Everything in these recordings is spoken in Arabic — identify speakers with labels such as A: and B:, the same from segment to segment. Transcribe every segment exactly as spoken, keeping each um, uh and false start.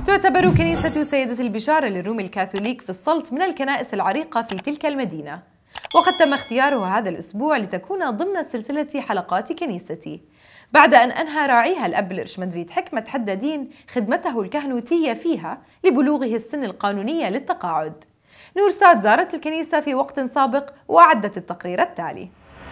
A: تعتبر كنيسة سيدة البشارة للروم الكاثوليك في السلط من الكنائس العريقة في تلك المدينة، وقد تم اختياره هذا الأسبوع لتكون ضمن سلسلة حلقات كنيستي، بعد أن أنهى راعيها الأب الإرشمندريت حكمة حدادين خدمته الكهنوتية فيها لبلوغه السن القانونية للتقاعد. نورسات زارت الكنيسة في وقت سابق وأعدت التقرير التالي.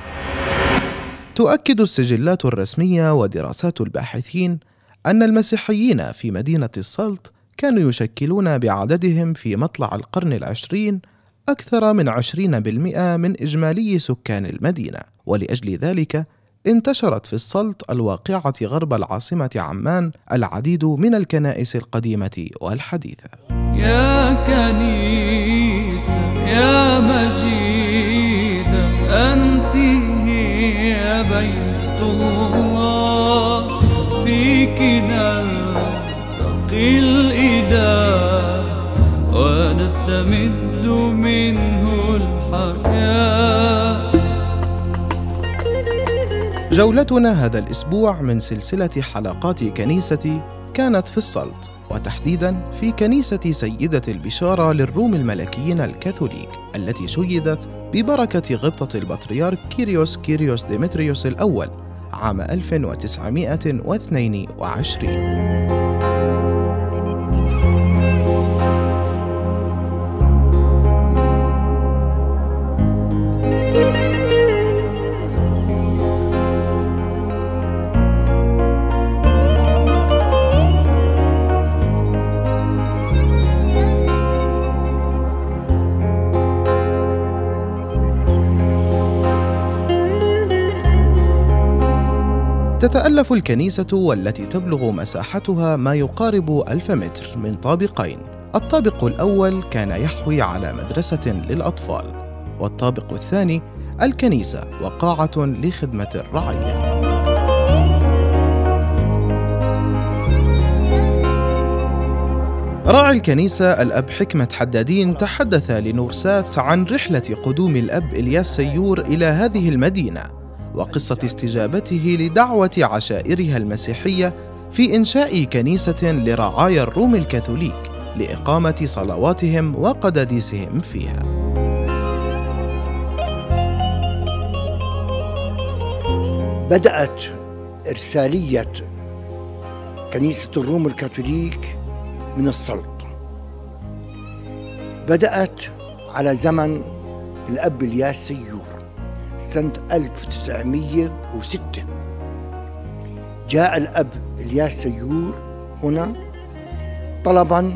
B: تؤكد السجلات الرسمية ودراسات الباحثين أن المسيحيين في مدينة السلط كانوا يشكلون بعددهم في مطلع القرن العشرين أكثر من عشرين بالمئة من إجمالي سكان المدينة، ولأجل ذلك انتشرت في السلط الواقعة غرب العاصمة عمان العديد من الكنائس القديمة والحديثة.
C: يا كنيسة يا مجيدة أنت هي بيت الله، فيك نلتقي الإله ونستمد منه الحياة.
B: جولتنا هذا الأسبوع من سلسلة حلقات كنيستي كانت في السلط، وتحديداً في كنيسة سيدة البشارة للروم الملكيين الكاثوليك التي شيدت ببركة غبطة البطريرك كيريوس كيريوس ديمتريوس الأول عام ألف وتسعمائة واثنين وعشرين. تتألف الكنيسة والتي تبلغ مساحتها ما يقارب ألف متر من طابقين. الطابق الأول كان يحوي على مدرسة للأطفال، والطابق الثاني الكنيسة وقاعة لخدمة الرعية. راعي الكنيسة الأب حكمة حدادين تحدث لنورسات عن رحلة قدوم الأب إلياس سيور إلى هذه المدينة، وقصة استجابته لدعوة عشائرها المسيحية في إنشاء كنيسة لرعايا الروم الكاثوليك لإقامة صلواتهم وقداديسهم فيها.
D: بدأت إرسالية كنيسة الروم الكاثوليك من السلط، بدأت على زمن الأب إلياس سيور سنة ألف وتسعمائة وستة. جاء الأب إلياس سيور هنا طلبا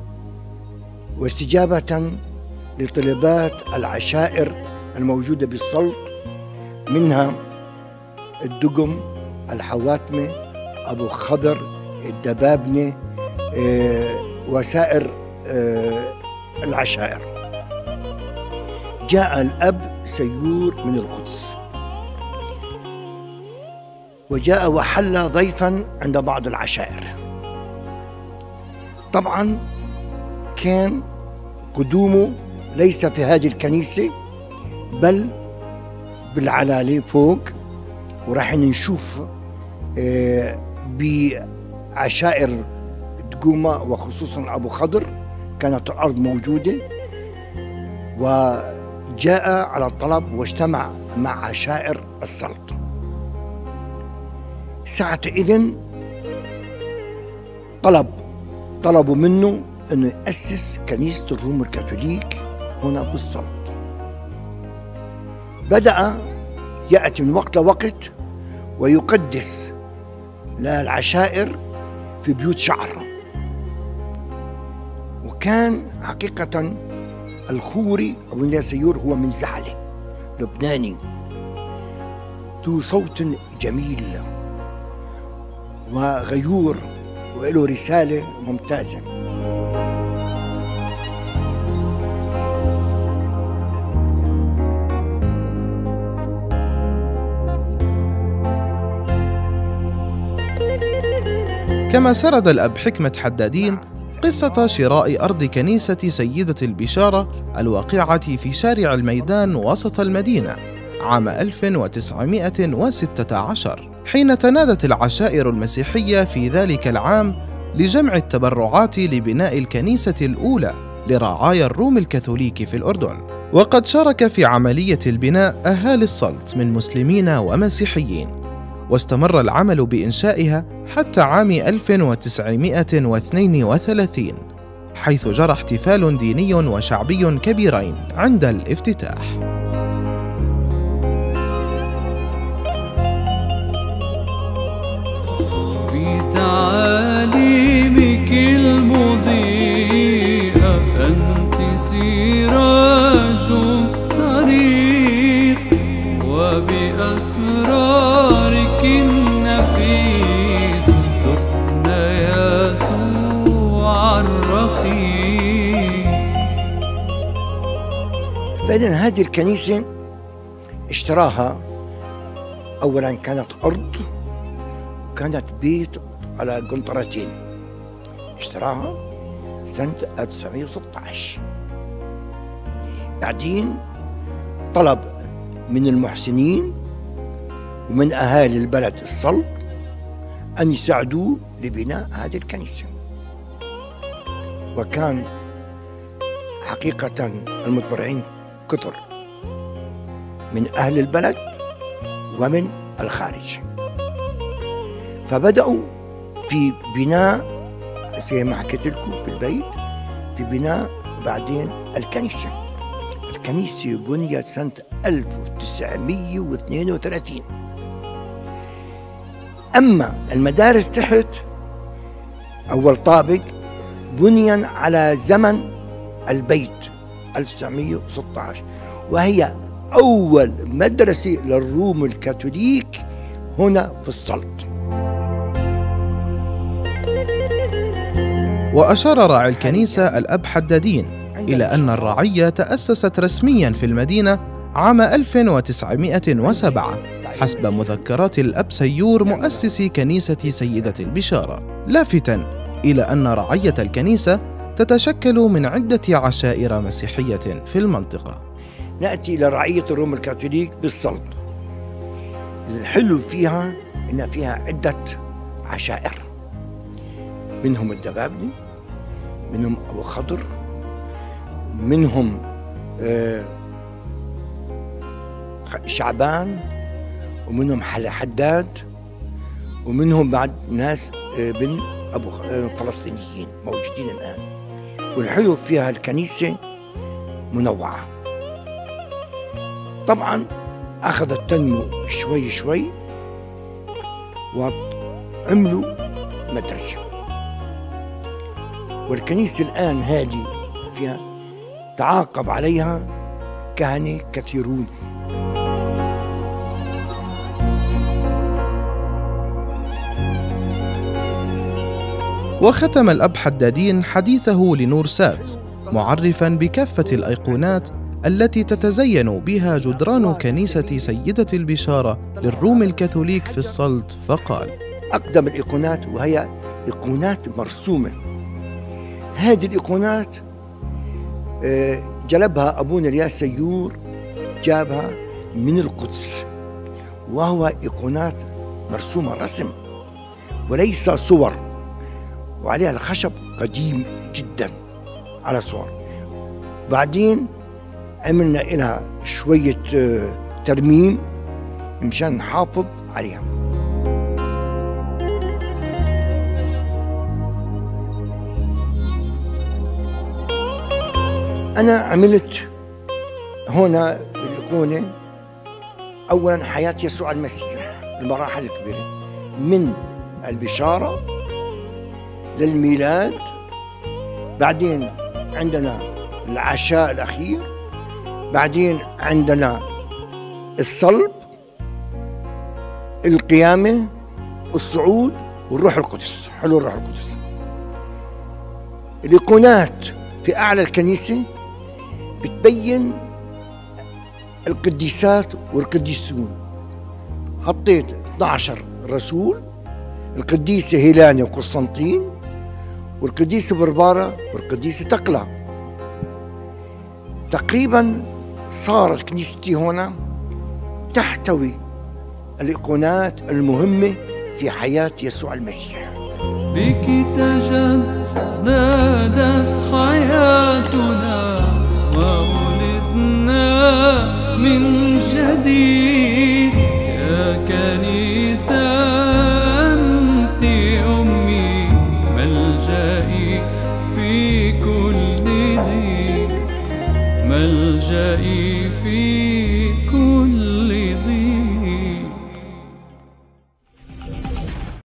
D: واستجابة لطلبات العشائر الموجودة بالسلط، منها الدقم، الحواتمة، أبو خضر، الدبابنة، آه، وسائر آه، العشائر. جاء الأب سيور من القدس وجاء وحل ضيفا عند بعض العشائر. طبعا كان قدومه ليس في هذه الكنيسة بل بالعلالة فوق، وراح نشوف بعشائر دقومة وخصوصا أبو خضر كانت الأرض موجودة، وجاء على الطلب واجتمع مع عشائر السلط. ساعة إذن طلب طلبوا منه أنه يأسس كنيسة الروم الكاثوليك هنا بالسلط. بدأ يأتي من وقت لوقت ويقدس للعشائر في بيوت شعر. وكان حقيقة الخوري أبو إلياس سيور هو من زعلة، لبناني ذو صوت جميل وغيور وله رسالة ممتازة.
B: كما سرد الأب حكمة حدادين قصة شراء أرض كنيسة سيدة البشارة الواقعة في شارع الميدان وسط المدينة عام ألف وتسعمائة وستة عشر، حين تنادت العشائر المسيحية في ذلك العام لجمع التبرعات لبناء الكنيسة الأولى لرعايا الروم الكاثوليك في الأردن. وقد شارك في عملية البناء أهالي السلط من مسلمين ومسيحيين، واستمر العمل بإنشائها حتى عام ألف وتسعمائة واثنين وثلاثين، حيث جرى احتفال ديني وشعبي كبيرين عند الافتتاح.
C: بتعاليمك المضيئة أنت سراج الطريق، وبأسرارك النفيسة دقنا يسوع الرقيق.
D: فإذا هذه الكنيسة اشتراها، أولا كانت أرض وكانت بيت على قنطرتين، اشتراها سنة ألف وتسعمائة وستة عشر. بعدين طلب من المحسنين ومن أهالي البلد السلط أن يساعدوه لبناء هذه الكنيسة، وكان حقيقة المتبرعين كثر من أهل البلد ومن الخارج، فبدأوا في بناء زي ما حكيت لكم في البيت، في بناء بعدين الكنيسة. الكنيسة بنيت سنة ألف وتسعمائة واثنين وثلاثين. أما المدارس تحت أول طابق بني على زمن البيت ألف وتسعمائة وستة عشر، وهي أول مدرسة للروم الكاثوليك هنا في السلط.
B: وأشار راعي الكنيسة الأب حدادين إلى أن الرعية تأسست رسمياً في المدينة عام ألف وتسعمائة وسبعة حسب مذكرات الأب سيور مؤسس كنيسة سيدة البشارة، لافتاً إلى أن رعية الكنيسة تتشكل من عدة عشائر مسيحية في المنطقة.
D: نأتي إلى رعية الروم الكاثوليك بالسلط. الحلو فيها إن فيها عدة عشائر، منهم الدبابني، منهم أبو خضر، منهم آه شعبان، ومنهم حداد، ومنهم بعد ناس آه بن أبو آه فلسطينيين موجودين الآن. والحلو فيها الكنيسة منوعة. طبعا أخذت تنمو شوي شوي وعملوا مدرسة، والكنيسة الآن هذه فيها تعاقب عليها كهنة كثيرون.
B: وختم الأب حدادين حديثه لنور سات معرفاً بكافة الأيقونات التي تتزين بها جدران كنيسة سيدة البشارة للروم الكاثوليك في السلط، فقال:
D: أقدم الأيقونات وهي أيقونات مرسومة. هذه الأيقونات جلبها أبونا الياس سيور، جابها من القدس، وهو أيقونات مرسومة رسم وليس صور، وعليها الخشب قديم جدا على صور. بعدين عملنا إلها شوية ترميم مشان نحافظ عليها. أنا عملت هنا الأيقونة أولا حياة يسوع المسيح، المراحل الكبيرة من البشارة للميلاد، بعدين عندنا العشاء الأخير، بعدين عندنا الصلب، القيامة، الصعود، والروح القدس، حلول الروح القدس. الأيقونات في أعلى الكنيسة بتبين القديسات والقديسون. حطيت اثني عشر رسول، القديسة هيلانة وقسطنطين، والقديسة بربارة، والقديسة تقلى. تقريبا صارت كنيستي هنا تحتوي الأيقونات المهمة في حياة يسوع المسيح.
C: بك تجددت حياتنا وولدنا من جديد. يا كنيسة أنت أمي ملجئي في كل ضيق، ملجئي في كل